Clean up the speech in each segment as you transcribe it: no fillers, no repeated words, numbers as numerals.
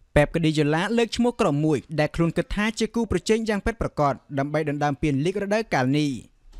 Pep Guardiola លើកឈ្មោះក្រុមមួយដែលខ្លួនគិតថាជាគូប្រជែងយ៉ាងពិតប្រាកដដើម្បីដណ្ដើមពានលីករដូវកាលនេះ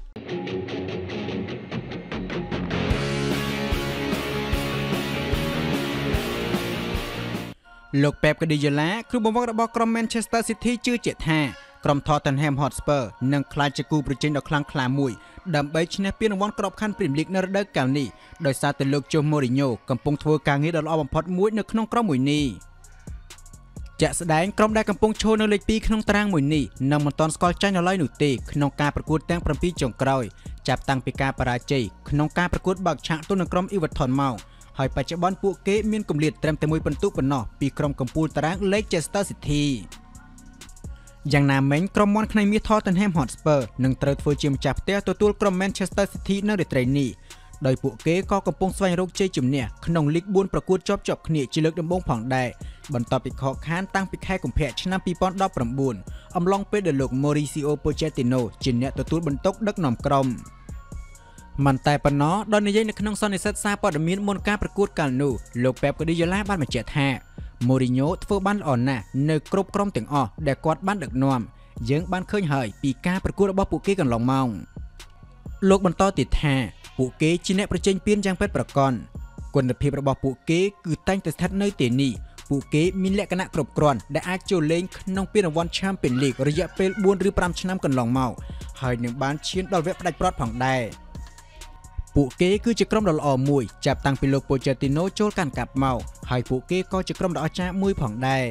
លោក Pep Guardiola គ្រូបង្វឹករបស់ក្រុម Manchester City ជឿជាក់ថាក្រុម Tottenham Hotspur នឹងក្លាយជាគូប្រជែងដ៏ខ្លាំងក្លាមួយដើម្បីឈ្នះពានរង្វាន់ក្របខ័ណ្ឌ Premier League នៅរដូវកាលនេះដោយសារតែលោក Jose Mourinho កំពុងធ្វើការងារដ៏ល្អបំផុតមួយនៅក្នុងក្រុមមួយនេះជាក់ស្ដែងក្រុមដែលកំពុងឈរនៅលេខ2ក្នុងតារាងមួយនេះនឹងមិនទាន់ស្គាល់ចាញ់នៅឡើយនោះទេក្នុងការប្រកួតទាំង7ចុងក្រោយចាប់តាំងពីការបរាជ័យក្នុងការប្រកួតបើកឆាកទល់នឹងក្រុម Everton មកហើយបច្ចុប្បន្នពួកគេមានគម្លាតត្រឹមតែ1ពិន្ទុប៉ុណ្ណោះពីក្រុមកំពូលតារាង Leicester City យ៉ាងណាមិញក្រុមមាន់ខ្នៃមាស Tottenham Hotspur នឹងត្រូវធ្វើជាម្ចាស់ផ្ទះទទួលក្រុម Manchester City នៅរាត្រីនេះដោយពួកគេក៏កំពុងស្វែងរកជ័យជំនះក្នុងលីក4ប្រកួតជាប់ៗគ្នាជាលើកដំបូងផងដែរបន្ទាប់ពីខកខានតាំងពីខែកុម្ភៈឆ្នាំ2019អំឡុងពេលដែលលោក Mauricio Pochettino ជាអ្នកទទួលបន្ទុកដឹកនាំក្រុមមិនតែប៉ុណ្ណោះដោយនិយាយនៅក្នុងសន្និសីទសារព័ត៌មានមុនការប្រកួតកាលនោះលោក Pep Guardiola បានបញ្ជាក់ថា Mourinho ធ្វើបានល្អណាស់នៅគ្រប់ក្រុមទាំងអស់ដែលគាត់បានដឹកនាំយើងបានឃើញហើយពីការប្រកួតរបស់ពួកគេកន្លងមកលោកបន្តទៀតថាពួកគេជាអ្នកប្រជែងពានយ៉ាងពិតប្រាកដគុណភាពរបស់ពួកគេគឺតែងតែស្ថិតនៅទីនេះពួកគេមានលក្ខណៈគ្រប់គ្រាន់ដែលអាចចូលលេងក្នុងពានរង្វាន់ Champions League រយៈពេល4ឬ5ឆ្នាំកន្លងមកហើយនឹងបានឈានដល់វគ្គផ្ដាច់ព្រាត់ផងដែរពួកគេគឺជាក្រុមដ៏ល្អមួយចាប់តាំងពីលោក Pochettino ចូលកាន់កាប់មកហើយពួកគេក៏ជាក្រុមដ៏អស្ចារ្យមួយផងដែរ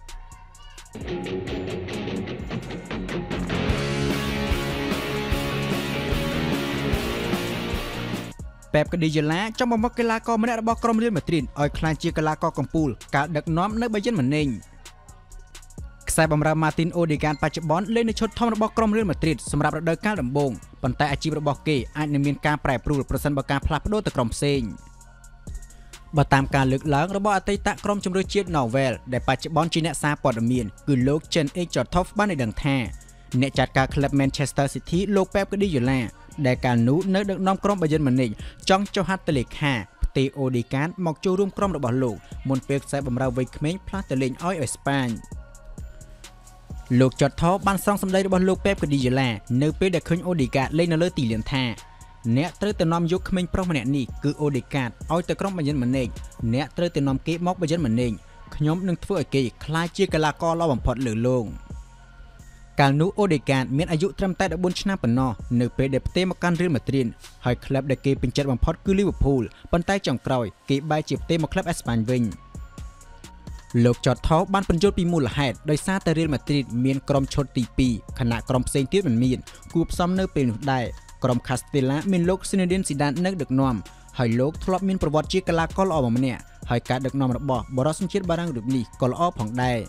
Pep Guardiola ចង់បំផុសកីឡាករម្នាក់របស់ក្រុម Real Madrid ឲ្យក្លាយជាកីឡាករកំពូលការដឹកនាំនៅ Bayern Munich ខ្សែបម្រើ Martin Odegaard បច្ចុប្បន្នលេងនៅឈុតធំរបស់ក្រុម Real Madrid សម្រាប់រដូវកាលដំបូងប៉ុន្តែអាជីពរបស់គេអាចនឹងមានការប្រែប្រួលប្រសិនបើការផ្លាស់ប្ដូរទៅក្រុមផ្សេងបើតាមការលើកឡើងរបស់អតីតក្រុមជម្រើសជាតិ Norway ដែលបច្ចុប្បន្នជាអ្នកសារព័ត៌មានគឺលោក Cenk Toft បានឲ្យដឹងថាអ្នកចាត់ការក្លឹប Manchester City លោក Pep Guardiola ដែលកាលនោះនៅដឹកនាំក្រុម Bayern Munich ចង់ចុះហត្ថលេខាផ្ទេរ Odegaard មកចូលរួមក្រុមរបស់លោកមុនពេលខ្សែបម្រើវ័យក្មេងផ្លាស់ទៅលេងឲ្យអេស្ប៉ាញលោកចតថបានស្រង់សម្ដីរបស់លោក Pep Guardiola នៅពេលដែលឃើញ Odegaard លេងនៅលើទីលានថាអ្នកត្រូវទៅនាំយកក្មេងប្រុសម្នាក់នេះគឺ Odegaard ឲ្យទៅក្រុម Bayern Munich អ្នកត្រូវទៅនាំគេមក Bayern Munich ខ្ញុំនឹងធ្វើឲ្យគេក្លាយជាកីឡាករល្អបំផុតលើលោកកាលនោះ Odegaard មានអាយុត្រឹមតែ14ឆ្នាំប៉ុណ្ណោះនៅពេលដែលផ្ទេរមកកាន់ Real Madrid ហើយក្លឹបដែលគេពេញចិត្តបំផុតគឺ Liverpool ប៉ុន្តែចុងក្រោយគេបែរជាផ្ទេរមកក្លឹបអេស្ប៉ាញវិញលោកចតថោបានបញ្យល់ពីមូលហេតុដោយសារតែ Real Madrid មានក្រុមឈុតទី2ខណៈក្រុមផ្សេងទៀតមិនមានគួបផ្សំនៅពេលនោះដែរក្រុម Castilla មានលោក Zinedine Zidane នៅដឹកនាំហើយលោកធ្លាប់មានប្រវត្តិជាកីឡាករល្អម្នាក់ហើយការដឹកនាំរបស់បរិសុទ្ធជាតិបារាំងរូបនេះក៏ល្អផងដែរ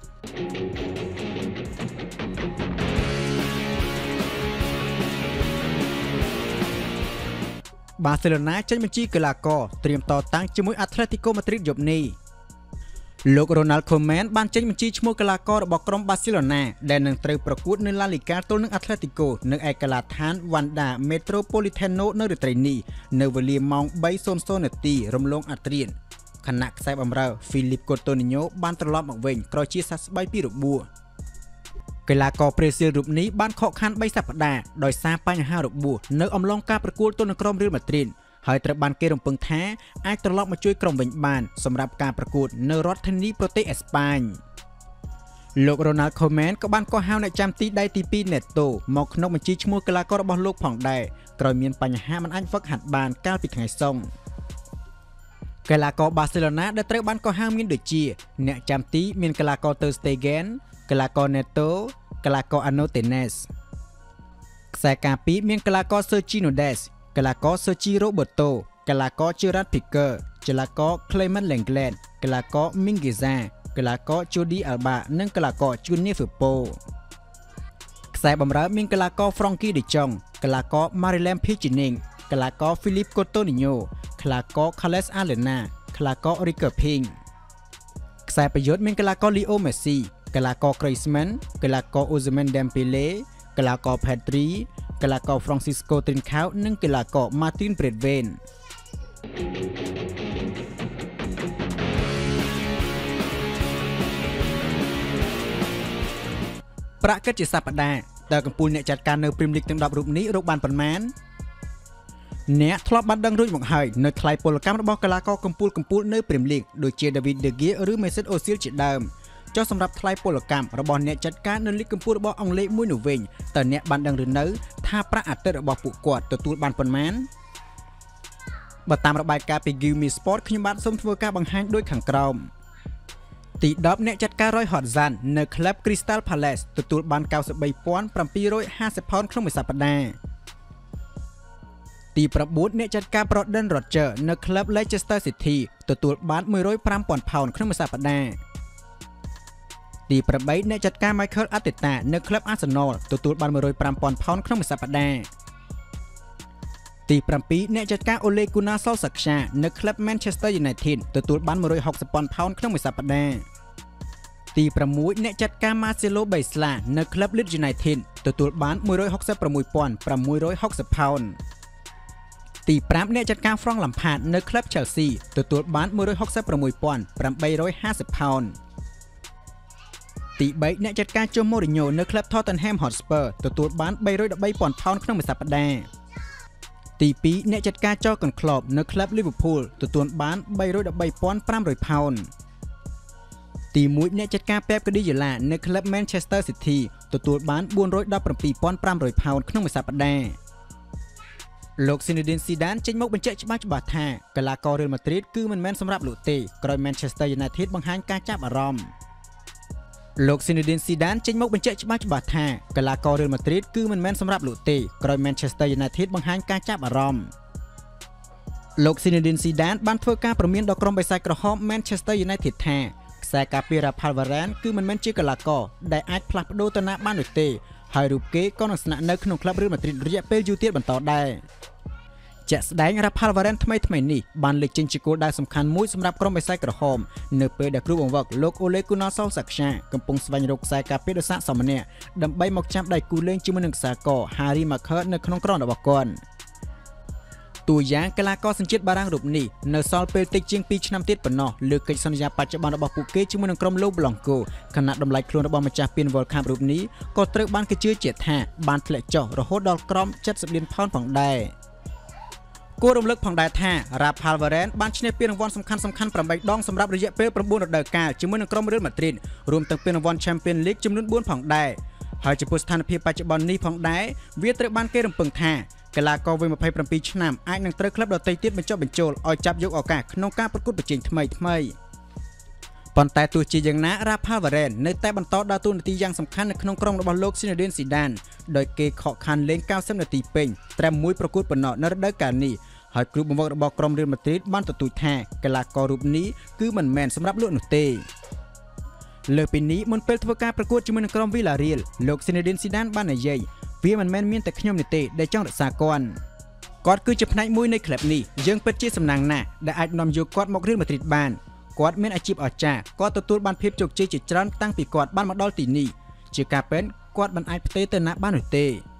បាសេឡូណាចេញបញ្ជីកីឡាករត្រៀមតតាំងជាមួយ Atletico Madrid យប់នេះលោក Ronald Koeman បានចេញបញ្ជីឈ្មោះកីឡាកររបស់ក្រុម Barcelona ដែលនឹងត្រូវប្រកួតនៅ La Liga ទល់នឹង Atletico នៅឯកីឡដ្ឋាន Wanda Metropolitano នៅរាត្រីនេះនៅវេលាម៉ោង 3:00 នាទីរំលងអត្រាខណៈខ្សែបម្រើ Philippe Coutinho បានត្រឡប់មកវិញក្រោយជាសះស្បើយពីរបួសកីឡាករប្រេស៊ីលរូបនេះបានខកខាន3សប្តាហ៍ដោយសារបញ្ហារបួសនៅអំឡុងការប្រកួតទល់នឹងក្រុម Real Madrid ហើយត្រូវបានគេរំពឹងថាអាចត្រឡប់មកជួយក្រុមវិញបានសម្រាប់ការប្រកួតនៅរដ្ឋធានីប្រទេសអេស្ប៉ាញលោក Ronald Koeman ក៏បានកោះហៅអ្នកចាំទីដៃទី2 Neto មកក្នុងបញ្ជីឈ្មោះកីឡាកររបស់លោកផងដែរក្រោយមានបញ្ហាមិនអាចហ្វឹកហាត់បានកាលពីថ្ងៃសុក្រកីឡាករ Barcelona ដែលត្រូវបានកោះហៅមានដូចជាអ្នកចាំទីមានកីឡាករ Ter Stegen កីឡាករ Neto កីឡាករ Anotenes ខ្សែការពីមានកីឡាករ Sergi Nodes កីឡាករ Sergi Roberto កីឡាករ Gerard Piqué កីឡាករ Clement Lenglet កីឡាករ Mingueza កីឡាករ Jordi Alba និងកីឡាករ Junior Firpo ខ្សែបម្រើមានកីឡាករ Frenkie de Jong កីឡាករ Marouane Fellaini កីឡាករ Philippe Coutinho កីឡាករ Carles Alena កីឡាករ Riqui Puig ខ្សែប្រយុទ្ធមានកីឡាករ Leo Messi កីឡាករ Griezmann កីឡាករ Ousmane Dembele កីឡាករ Pedri កីឡាករ Francisco Trincao និងកីឡាករ Martin Braithwaite ប្រាក់កិច្ចជាសប្តាហ៍តើកំពូលអ្នកចាត់ការនៅព្រីមលីកទាំង10រូបនេះរកបានប៉ុន្មានអ្នកធ្លាប់បានដឹងរួចមកហើយនៅថ្លៃពលកម្មរបស់កីឡាករកំពូលនៅព្រីមលីកដូចជា David De Gea ឬ Mesut Ozil ជាដើមចុះសម្រាប់ថ្លៃពលកម្មរបស់អ្នកចាត់ការនៅលីកកំពូលរបស់អង់គ្លេសមួយនោះវិញតើអ្នកបានដឹងឬនៅថាប្រាក់អាទិត្យរបស់ពួកគាត់ទទួលបានប៉ុន្មានបើតាមរបាយការណ៍ពី Give Me Sport ខ្ញុំបាទសូមធ្វើការបង្ហាញដូចខាងក្រោមទី10អ្នកចាត់ការ Roy Hodgson នៅក្លឹប Crystal Palace ទទួលបាន 93,750 ផោនក្នុងមួយសប្តាហ៍ទី9អ្នកចាត់ការ Brendan Rodgers នៅក្លឹប Leicester City ទទួលបាន 105,000 ផោនក្នុងមួយសប្តាហ៍ទី8អ្នកចាត់ការ Mikel Arteta នៅក្លឹប Arsenal ទទួលបាន 105,000 ផោនក្នុងមួយសប្តាហ៍ទី7អ្នកចាត់ការ Ole Gunnar Solskjaer នៅក្លឹប Manchester United ទទួលបាន 160,000 ផោនក្នុងមួយសប្តាហ៍ទី6អ្នកចាត់ការ Marcelo Bielsa នៅក្លឹប Leeds United ទទួលបាន 166,660 ផោនទី5អ្នកចាត់ការ Frank Lampard នៅក្លឹប Chelsea ទទួលបាន 166,850 ផោនទី3អ្នកចាត់ការ Jose Mourinho នៅក្លឹប Tottenham Hotspur ទទួលបាន 313,000 ផោនក្នុងមួយសប្តាហ៍ទី2អ្នកចាត់ការ Jurgen Klopp នៅក្លឹប Liverpool ទទួលបាន 313,500 ផោនទី1អ្នកចាត់ការ Pep Guardiola នៅក្លឹប Manchester City ទទួលបាន 417,500 ផោនក្នុងមួយសប្តាហ៍លោក Zinedine Zidane ចេញមកបញ្ជាក់ច្បាស់ថាកីឡាករ Real Madrid គឺមិនមែនសម្រាប់លោកទេក្រោយ Manchester United បង្ហាញការចាប់អារម្មណ៍លោក Zinedine Zidane ចេញមកបញ្ជាក់ច្បាស់ថាកីឡាករ Real Madrid គឺមិនមែនសម្រាប់លោកទេក្រោយ Manchester United បង្ហាញការចាប់អារម្មណ៍លោក Zinedine Zidane បានធ្វើការព្រមានដល់ក្រុមបិសាចក្រហម Manchester United ថាខ្សែការពារ Rafael Varane គឺមិនមែនជាកីឡាករដែលអាចផ្លាស់ប្ដូរទៅណាបាននោះទេហើយរូបគេក៏នឹងស្នាក់នៅក្នុងក្លឹប Real Madrid រយៈពេលយូរទៀតបន្តដែរជាក់ស្ដែង Rafael Varane ថ្មីនេះបានលេចចេញជាគោលដៅសំខាន់មួយសម្រាប់ក្រុមបិសាចក្រហមនៅពេលដែលគ្រូបង្វឹកលោក Ole Gunnar Solskjaer កំពុងស្វែងរកខ្សែការពារដ៏ស័ក្តិសមម្នាក់ដើម្បីមកចាប់ដៃគូលេងជាមួយនឹងខ្សែករ Harry Maguire នៅក្នុងក្រុមរបស់គាត់តួយ៉ាងកីឡាករសញ្ជាតិបារាំងរូបនេះនៅសល់ពេលតិចជាង2ឆ្នាំទៀតប៉ុណ្ណោះលើកិច្ចសន្យាបច្ចុប្បន្នរបស់ពួកគេជាមួយនឹងក្រុម Lou Blanco ខណៈតម្លៃខ្លួនរបស់ម្ចាស់ពាន World Cup រូបនេះក៏ត្រូវបានគេជឿជាក់ថាបានធ្លាក់ចុះរហូតដល់ក្រោម70លានផោនផងដែរគួររំលឹកផងដែរថា Rafael Varane បានឈ្នះពានរង្វាន់សំខាន់8ដងសម្រាប់រយៈពេល9រដូវកាលជាមួយនឹងក្រុម Real Madrid រួមទាំងពានរង្វាន់ Champions League ចំនួន4ផងដែរហើយចំពោះស្ថានភាពបច្ចុប្បន្ននេះផងដែរវាត្រូវបានគេរំពឹងថាកីឡាករវ័យ27ឆ្នាំអាចនឹងត្រូវក្លឹបដទៃទៀតបញ្ចុះបញ្ចូលឲ្យចាប់យកឱកាសក្នុងការប្រកួតប្រជែងថ្មីប៉ុន្តែទោះជាយ៉ាងណា Rafael Varane នៅតែបន្តដើរតួនាទីយ៉ាងសំខាន់នៅក្នុងក្រុមរបស់លោក Zinedine Zidane ដោយគេខកខានលេង90នាទីពេញត្រឹមមួយប្រកួតប៉ុណ្ណោះនៅរដូវកាលនេះហើយគ្រូបង្វឹករបស់ក្រុម Real Madrid បានទទូចថាកីឡាកររូបនេះគឺមិនមែនសម្រាប់លោកនោះទេលើពីនេះមុនពេលធ្វើការប្រកួតជាមួយនឹងក្រុម Villarreal លោក Zinedine Zidane បាននិយាយវាមិនមែនមានតែខ្ញុំទេដែលចង់រក្សាគាត់គឺជាផ្នែកមួយនៃក្លឹបនេះយើងពិតជាសំណាងណាស់ដែលអាចនាំយកគាត់មក Real Madrid បានគាត់មានអាជីពអស្ចារ្យគាត់ទទួលបានភាពជោគជ័យជាច្រើនតាំងពីគាត់បានមកដល់ទីនេះជាការពិតគាត់មិនអាចផ្ទេរទៅណាបាននោះទេ